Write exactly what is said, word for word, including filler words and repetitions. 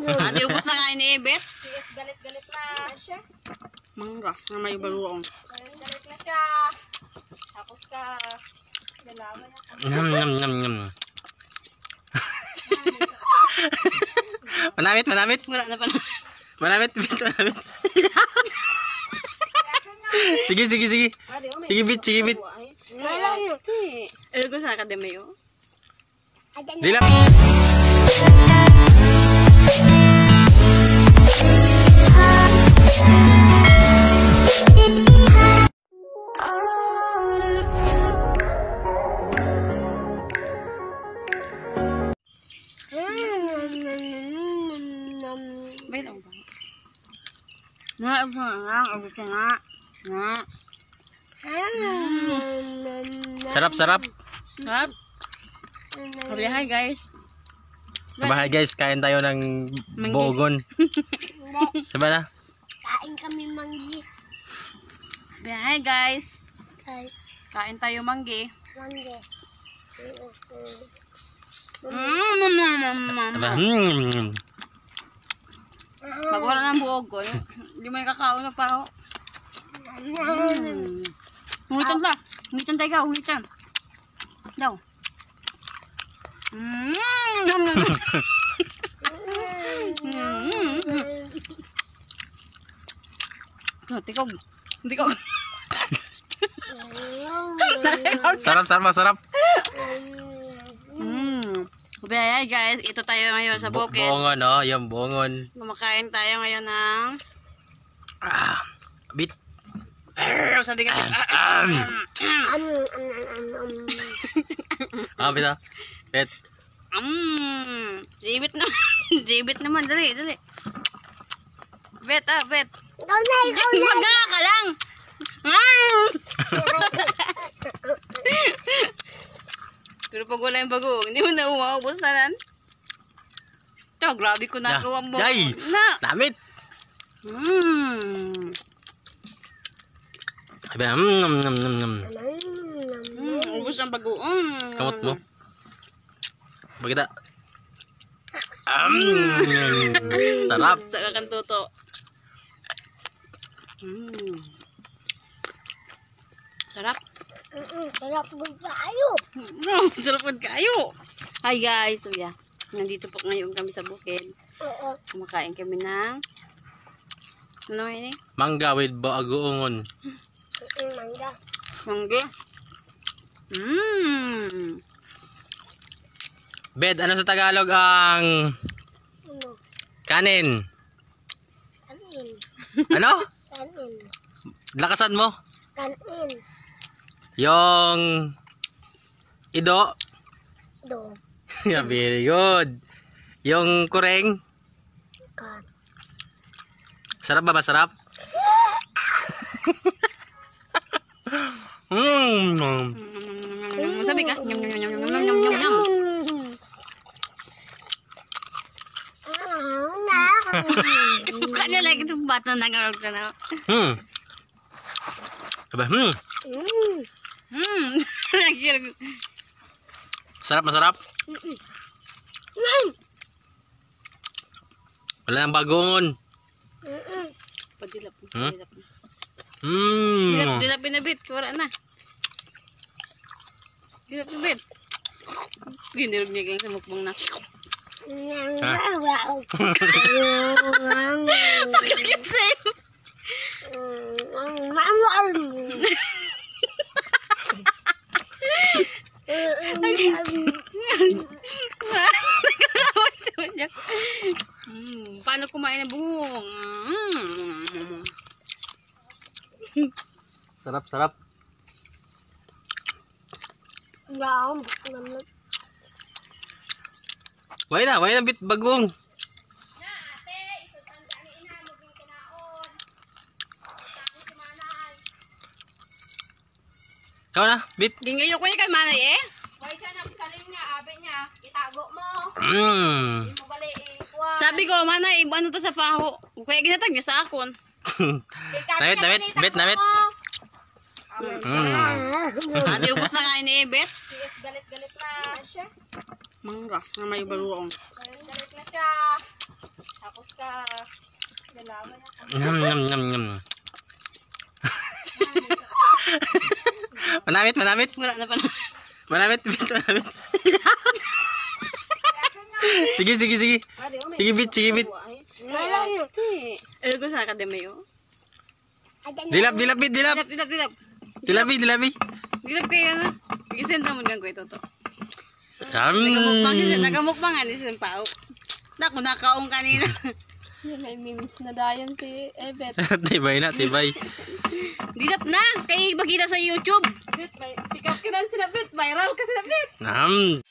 Ate, ubos na kain ni Ebet. Si is galit-galit na siya. Mangga na may baluong. Galit-galit na siya. Tapos ka. Dalawa na. Ngam, ngam, ngam, ngam. Manamit, manamit. Wala na pala. Manamit, bit, manamit. Sige, sige, sige. Sige, bit, sige, bit. Ano ko sa akademi yun? Dila. Baik dong bang. Nga, ubos nga, ubos nga. Nga. Sarap, sarap. Sarap. Sabi hi guys. Bahay guys, kain tayo ng Manggi. bogon. Sabi na? Kain kami manggi. Sabi hi guys. Guys, Kain tayo manggi. manggi. Mm, mm, mm, mm, Sabi, mm. hmm. Pag wala ng buog ko, hindi mo yung kakao na pa. Mm. Hungitan ta. Hungitan tayo ka, hungitan. Daw. Mm. Nom, nom, nom. Mm. Tikog. Tikog. Sarap, sarap, sarap. Mm. Bye guys, ito tayo ngayon sa Bo bukid. bongon, oh. Yung bongon. Kumakain tayo ngayon ng Ah, bit. sabi ka. Ah, ah, bit, ah. Bit. Mm. Jibit na. Jibit naman, dali, dali. Bet ah, bet. Ikaw na, ikaw na. Maga ka lang. Mm. Pero pag wala yung bago, hindi mo na umaubos na nan. Ito, grabe ko nagawa mo. Yay! Na. Damit. Mm. Sabi, hmm, nom, nom, nom, nom. Mm, ubos ang bago. Mm. Kamot mo. Bagita. Um, sarap. Sa kakantuto. Mm. Sarap. Sarap mo tayo. Mm, sarap po kayo. Hi guys. So yeah, nandito po ngayon kami sa bukid. Oo. Kumakain kami ng ano yun eh? Mangga with bagoongon. Mangga. Mangga. Mmm. Bed, ano sa Tagalog ang Ano? kanin? Kanin. Ano? Kanin. Lakasan mo. Kanin. Yung ido. Do. Yeah, very good. Yung kureng. Kat. Sarap ba? Masarap? Hmm. Sabi ka? Nyam nyam nyam nyam nyam nyam nyam nyam. Bukan niya lagi itong bata na ngarog ka na. Hmm. Sabi, hmm. Mm. Hmm. Lagi. Sarap, masarap. Mm. Wala nang bagongon. Mm. Padilap. Hmm? Padilap. Dilap, Hmm. dilap binabit. Wala na. Dilap binabit. Ginirog niya kayong sa mukbang na. Wow. Pagkakit sa'yo. Nakakaway sa kanya. Hmm, paano kumain ng buhong? Mm. Sarap, sarap. Wow. Why na, why na bit bagong. Ikaw na, bit. Gingayo ko niya kay manay eh. Why siya nagsaling niya, abe niya, itago mo. Mm. Hindi mo bali ikuha. Sabi ko, manay, ano to sa paho? Kaya ginatag niya sa akon. Namit, namit, bit, namit. Mm. Ate, ubos na kain ni Ebet. Si is galit-galit na siya. Mangga na may baluong. Galit-galit na siya. Tapos ka, dalawa na. Nyam, nyam, nyam, nyam. Manamit, manamit. Wala na pala. Manamit, bit, manamit. Sige, sige, sige. Sige, bit, sige, bit. Ano ko sa akademiyo? Dilap, dilap, bit, dilap. Dilap, dilap, dilap. Dilabi, dilabi. Dilap kayo na. Igisenta mo gang ko ito to. Yum. Nagamukbang siya. Nagamukbang nga ni Sin Pao. Naku, nakaong kanina. May memes na dayan si Evet. Tibay na, tibay. Dilap na. Kaya magkita sa YouTube. Bet, may sikat ka na sila Bet. Viral ka sila Bet. Nam.